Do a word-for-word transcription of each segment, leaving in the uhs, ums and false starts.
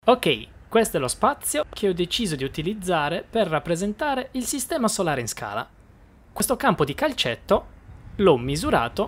Ok, questo è lo spazio che ho deciso di utilizzare per rappresentare il sistema solare in scala. Questo campo di calcetto l'ho misurato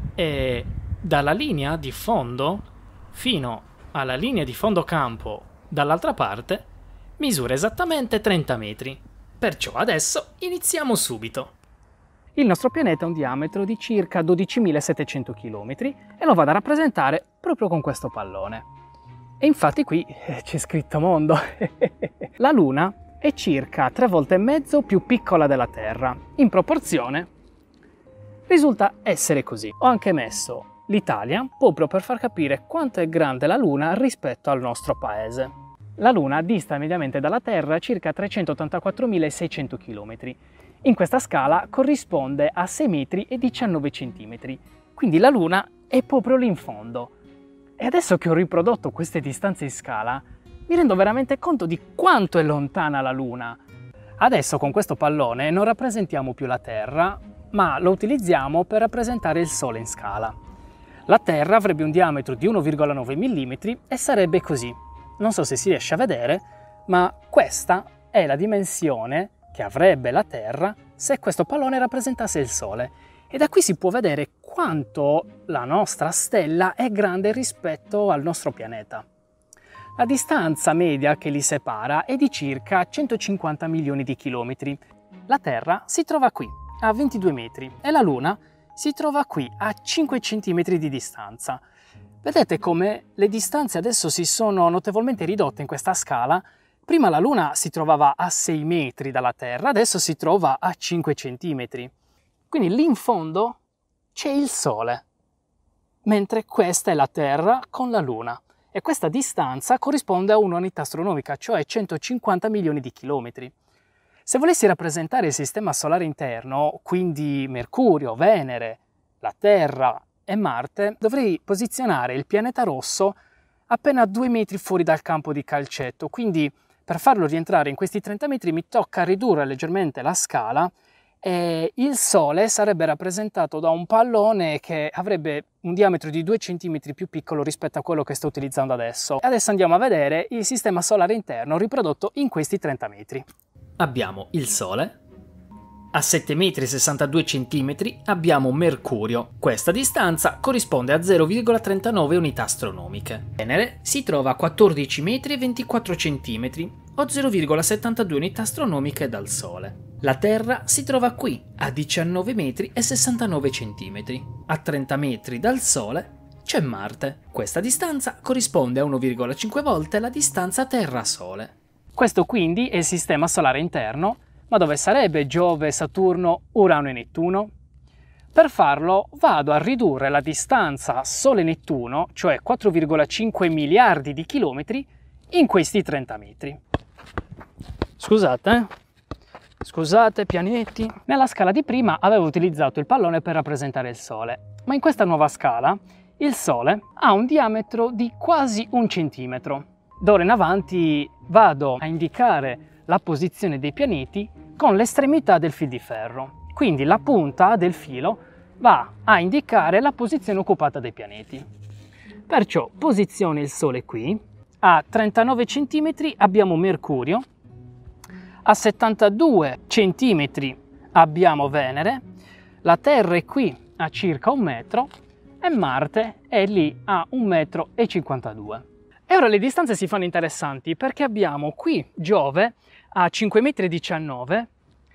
e dalla linea di fondo fino alla linea di fondo campo dall'altra parte misura esattamente trenta metri. Perciò adesso iniziamo subito. Il nostro pianeta ha un diametro di circa dodicimilasettecento chilometri e lo vado a rappresentare proprio con questo pallone. E infatti qui c'è scritto mondo. La Luna è circa tre volte e mezzo più piccola della Terra. In proporzione risulta essere così. Ho anche messo l'Italia proprio per far capire quanto è grande la Luna rispetto al nostro paese. La Luna dista mediamente dalla Terra circa trecentottantaquattromilaseicento chilometri. In questa scala corrisponde a sei metri e diciannove centimetri. Quindi la Luna è proprio lì in fondo. E adesso che ho riprodotto queste distanze in scala, mi rendo veramente conto di quanto è lontana la Luna. Adesso con questo pallone non rappresentiamo più la Terra, ma lo utilizziamo per rappresentare il Sole in scala. La Terra avrebbe un diametro di uno virgola nove millimetri e sarebbe così. Non so se si riesce a vedere, ma questa è la dimensione che avrebbe la Terra se questo pallone rappresentasse il Sole. E da qui si può vedere quanto la nostra stella è grande rispetto al nostro pianeta. La distanza media che li separa è di circa centocinquanta milioni di chilometri. La Terra si trova qui, a ventidue metri, e la Luna si trova qui, a cinque centimetri di distanza. Vedete come le distanze adesso si sono notevolmente ridotte in questa scala? Prima la Luna si trovava a sei metri dalla Terra, adesso si trova a cinque centimetri. Quindi lì in fondo c'è il Sole, mentre questa è la Terra con la Luna. E questa distanza corrisponde a un'unità astronomica, cioè centocinquanta milioni di chilometri. Se volessi rappresentare il sistema solare interno, quindi Mercurio, Venere, la Terra e Marte, dovrei posizionare il pianeta rosso appena due metri fuori dal campo di calcetto. Quindi per farlo rientrare in questi trenta metri mi tocca ridurre leggermente la scala e il Sole sarebbe rappresentato da un pallone che avrebbe un diametro di due centimetri più piccolo rispetto a quello che sto utilizzando adesso. Adesso andiamo a vedere il sistema solare interno riprodotto in questi trenta metri. Abbiamo il Sole. A sette metri e sessantadue centimetri abbiamo Mercurio. Questa distanza corrisponde a zero virgola trentanove unità astronomiche. Venere si trova a quattordici metri e ventiquattro centimetri o zero virgola settantadue unità astronomiche dal Sole. La Terra si trova qui, a diciannove metri e sessantanove centimetri. A trenta metri dal Sole c'è Marte. Questa distanza corrisponde a uno virgola cinque volte la distanza Terra-Sole. Questo quindi è il sistema solare interno, ma dove sarebbe Giove, Saturno, Urano e Nettuno? Per farlo vado a ridurre la distanza Sole-Nettuno, cioè quattro virgola cinque miliardi di chilometri, in questi trenta metri. Scusate, eh? Scusate, pianeti. Nella scala di prima avevo utilizzato il pallone per rappresentare il Sole, ma in questa nuova scala il Sole ha un diametro di quasi un centimetro. D'ora in avanti vado a indicare la posizione dei pianeti con l'estremità del fil di ferro. Quindi la punta del filo va a indicare la posizione occupata dai pianeti. Perciò posiziono il Sole qui, a trentanove centimetri abbiamo Mercurio, a settantadue centimetri abbiamo Venere, la Terra è qui a circa un metro e Marte è lì a un metro e cinquantadue. E ora le distanze si fanno interessanti perché abbiamo qui Giove a cinque metri e diciannove,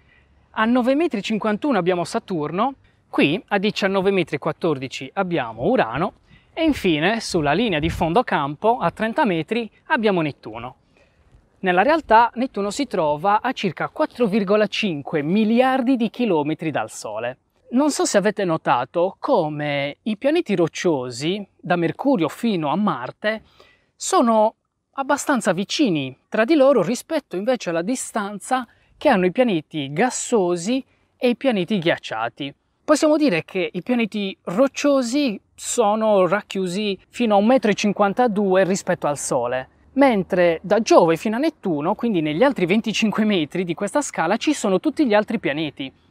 a nove metri e cinquantuno abbiamo Saturno, qui a diciannove metri e quattordici abbiamo Urano e infine sulla linea di fondo campo a trenta metri abbiamo Nettuno. Nella realtà Nettuno si trova a circa quattro virgola cinque miliardi di chilometri dal Sole. Non so se avete notato come i pianeti rocciosi, da Mercurio fino a Marte, sono abbastanza vicini tra di loro rispetto invece alla distanza che hanno i pianeti gassosi e i pianeti ghiacciati. Possiamo dire che i pianeti rocciosi sono racchiusi fino a un metro e cinquantadue rispetto al Sole, mentre da Giove fino a Nettuno, quindi negli altri venticinque metri di questa scala, ci sono tutti gli altri pianeti.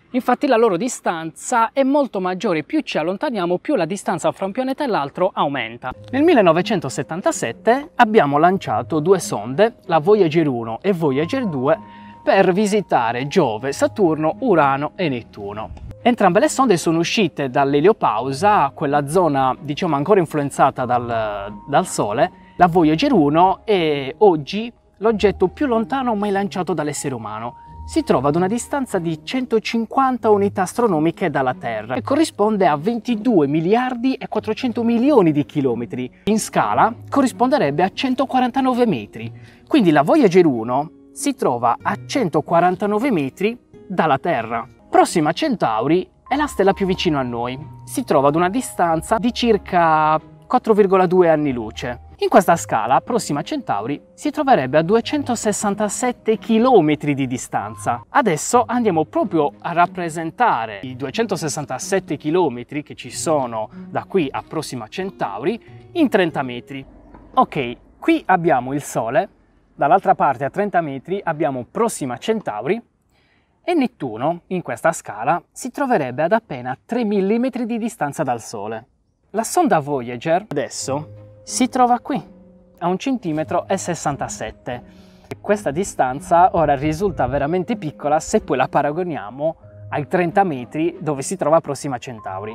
Infatti la loro distanza è molto maggiore, più ci allontaniamo più la distanza fra un pianeta e l'altro aumenta. Nel millenovecentosettantasette abbiamo lanciato due sonde, la Voyager uno e Voyager due, per visitare Giove, Saturno, Urano e Nettuno. Entrambe le sonde sono uscite dall'eliopausa, quella zona diciamo ancora influenzata dal, dal Sole. La Voyager uno è oggi l'oggetto più lontano mai lanciato dall'essere umano. Si trova ad una distanza di centocinquanta unità astronomiche dalla Terra, che corrisponde a ventidue miliardi e quattrocento milioni di chilometri. In scala corrisponderebbe a centoquarantanove metri. Quindi la Voyager uno si trova a centoquarantanove metri dalla Terra. Prossima Centauri è la stella più vicina a noi. Si trova ad una distanza di circa quattro virgola due anni luce. In questa scala, Prossima Centauri si troverebbe a duecentosessantasette chilometri di distanza. Adesso andiamo proprio a rappresentare i duecentosessantasette chilometri che ci sono da qui a Prossima Centauri in trenta metri. Ok, qui abbiamo il Sole, dall'altra parte a trenta metri abbiamo Prossima Centauri e Nettuno, in questa scala, si troverebbe ad appena tre millimetri di distanza dal Sole. La sonda Voyager adesso si trova qui, a un centimetro e sessantasette. Questa distanza ora risulta veramente piccola se poi la paragoniamo ai trenta metri dove si trova Prossima Centauri.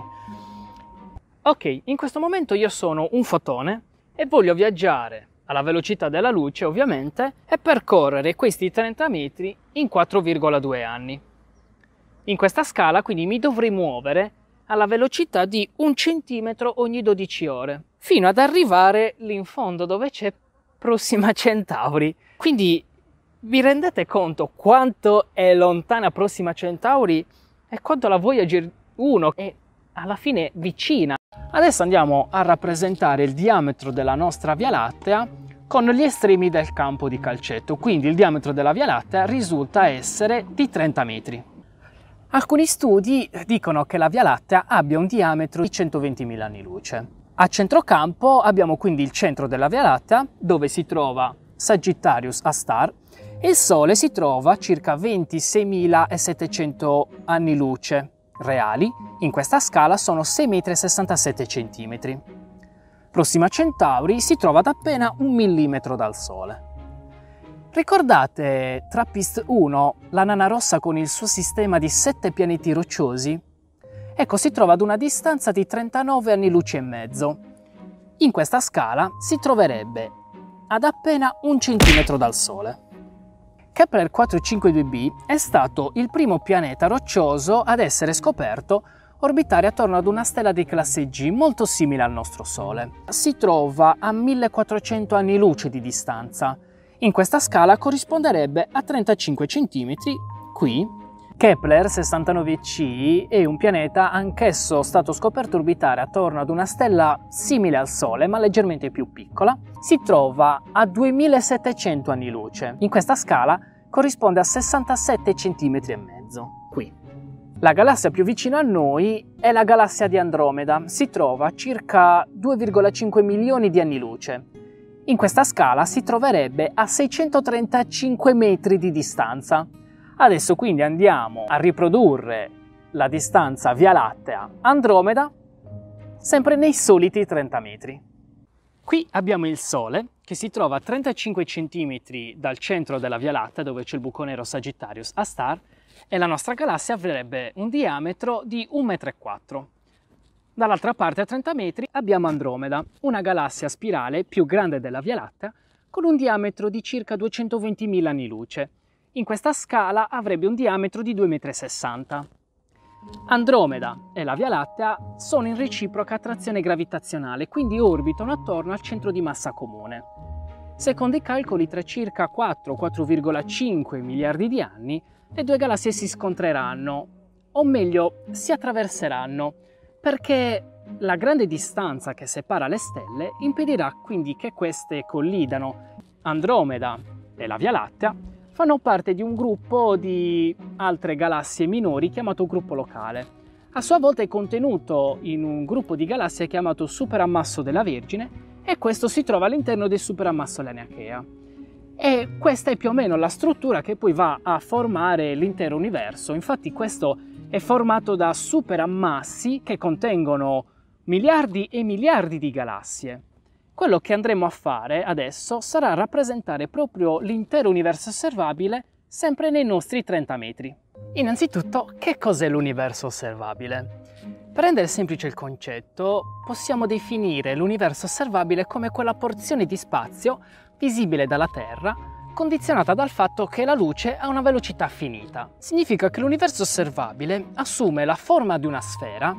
Ok, in questo momento io sono un fotone e voglio viaggiare alla velocità della luce, ovviamente, e percorrere questi trenta metri in quattro virgola due anni. In questa scala, quindi, mi dovrei muovere alla velocità di un centimetro ogni dodici ore, fino ad arrivare lì in fondo dove c'è Prossima Centauri. Quindi vi rendete conto quanto è lontana Prossima Centauri e quanto la Voyager uno è alla fine vicina. Adesso andiamo a rappresentare il diametro della nostra Via Lattea con gli estremi del campo di calcetto. Quindi il diametro della Via Lattea risulta essere di trenta metri. Alcuni studi dicono che la Via Lattea abbia un diametro di centoventimila anni luce. A centrocampo abbiamo quindi il centro della Via Lattea, dove si trova Sagittarius A Star, e il Sole si trova a circa ventiseiemilasettecento anni luce reali. In questa scala sono sei virgola sessantasette centimetri. Prossima Centauri si trova ad appena un millimetro dal Sole. Ricordate TRAPPIST uno, la nana rossa con il suo sistema di sette pianeti rocciosi? Ecco, si trova ad una distanza di trentanove anni luce e mezzo. In questa scala si troverebbe ad appena un centimetro dal Sole. Kepler quattrocentocinquantadue b è stato il primo pianeta roccioso ad essere scoperto orbitare attorno ad una stella di classe G molto simile al nostro Sole. Si trova a millequattrocento anni luce di distanza. In questa scala corrisponderebbe a trentacinque centimetri qui. Kepler sessantanove c è un pianeta anch'esso stato scoperto orbitare attorno ad una stella simile al Sole ma leggermente più piccola. Si trova a duemilasettecento anni luce. In questa scala corrisponde a sessantasette centimetri e mezzo qui. La galassia più vicina a noi è la galassia di Andromeda. Si trova a circa due virgola cinque milioni di anni luce. In questa scala si troverebbe a seicentotrentacinque metri di distanza. Adesso quindi andiamo a riprodurre la distanza Via Lattea Andromeda sempre nei soliti trenta metri. Qui abbiamo il Sole che si trova a trentacinque centimetri dal centro della Via Lattea, dove c'è il buco nero Sagittarius A Star, e la nostra galassia avrebbe un diametro di un virgola quattro metri. Dall'altra parte a trenta metri abbiamo Andromeda, una galassia a spirale più grande della Via Lattea con un diametro di circa duecentoventimila anni luce. In questa scala avrebbe un diametro di due virgola sessanta metri. Andromeda e la Via Lattea sono in reciproca attrazione gravitazionale, quindi orbitano attorno al centro di massa comune. Secondo i calcoli, tra circa quattro quattro virgola cinque miliardi di anni, le due galassie si scontreranno, o meglio, si attraverseranno, perché la grande distanza che separa le stelle impedirà quindi che queste collidano. Andromeda e la Via Lattea fanno parte di un gruppo di altre galassie minori chiamato gruppo locale. A sua volta è contenuto in un gruppo di galassie chiamato Superammasso della Vergine, e questo si trova all'interno del Superammasso Laniakea. E questa è più o meno la struttura che poi va a formare l'intero universo. Infatti questo è formato da superammassi che contengono miliardi e miliardi di galassie. Quello che andremo a fare adesso sarà rappresentare proprio l'intero universo osservabile sempre nei nostri trenta metri. Innanzitutto, che cos'è l'universo osservabile? Per rendere semplice il concetto, possiamo definire l'universo osservabile come quella porzione di spazio visibile dalla Terra, condizionata dal fatto che la luce ha una velocità finita. Significa che l'universo osservabile assume la forma di una sfera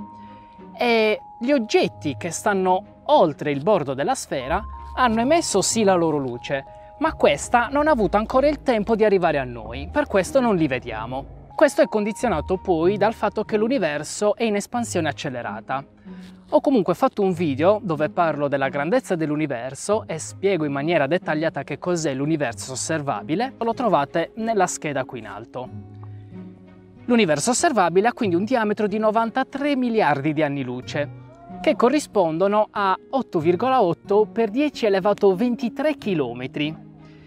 e gli oggetti che stanno oltre il bordo della sfera hanno emesso sì la loro luce, ma questa non ha avuto ancora il tempo di arrivare a noi, per questo non li vediamo. Questo è condizionato poi dal fatto che l'universo è in espansione accelerata. Ho comunque fatto un video dove parlo della grandezza dell'universo e spiego in maniera dettagliata che cos'è l'universo osservabile, lo trovate nella scheda qui in alto. L'universo osservabile ha quindi un diametro di novantatré miliardi di anni luce, che corrispondono a otto virgola otto per dieci elevato ventitré chilometri.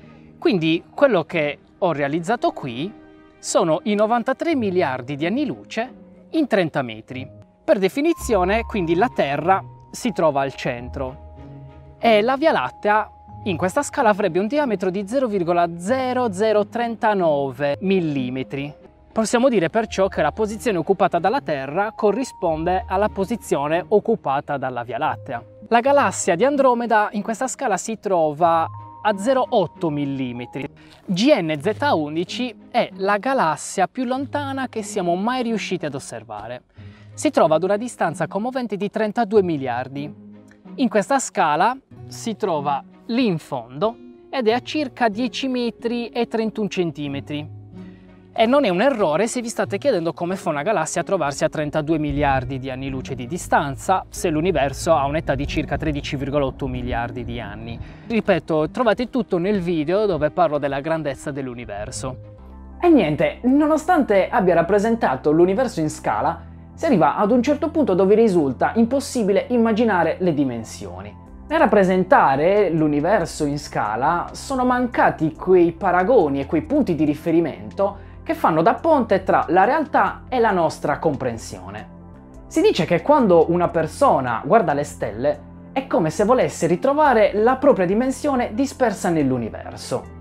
Quindi quello che ho realizzato qui sono i novantatré miliardi di anni luce in trenta metri. Per definizione, quindi, la Terra si trova al centro e la Via Lattea in questa scala avrebbe un diametro di zero virgola zero zero trentanove millimetri. Possiamo dire perciò che la posizione occupata dalla Terra corrisponde alla posizione occupata dalla Via Lattea. La galassia di Andromeda in questa scala si trova a zero virgola otto millimetri. G N Z undici è la galassia più lontana che siamo mai riusciti ad osservare. Si trova ad una distanza commovente di trentadue miliardi. In questa scala si trova lì in fondo ed è a circa dieci metri e trentuno centimetri. E non è un errore se vi state chiedendo come fa una galassia a trovarsi a trentadue miliardi di anni luce di distanza se l'universo ha un'età di circa tredici virgola otto miliardi di anni. Ripeto, trovate tutto nel video dove parlo della grandezza dell'universo. E niente, nonostante abbia rappresentato l'universo in scala, si arriva ad un certo punto dove risulta impossibile immaginare le dimensioni. Nel rappresentare l'universo in scala sono mancati quei paragoni e quei punti di riferimento che fanno da ponte tra la realtà e la nostra comprensione. Si dice che quando una persona guarda le stelle è come se volesse ritrovare la propria dimensione dispersa nell'universo.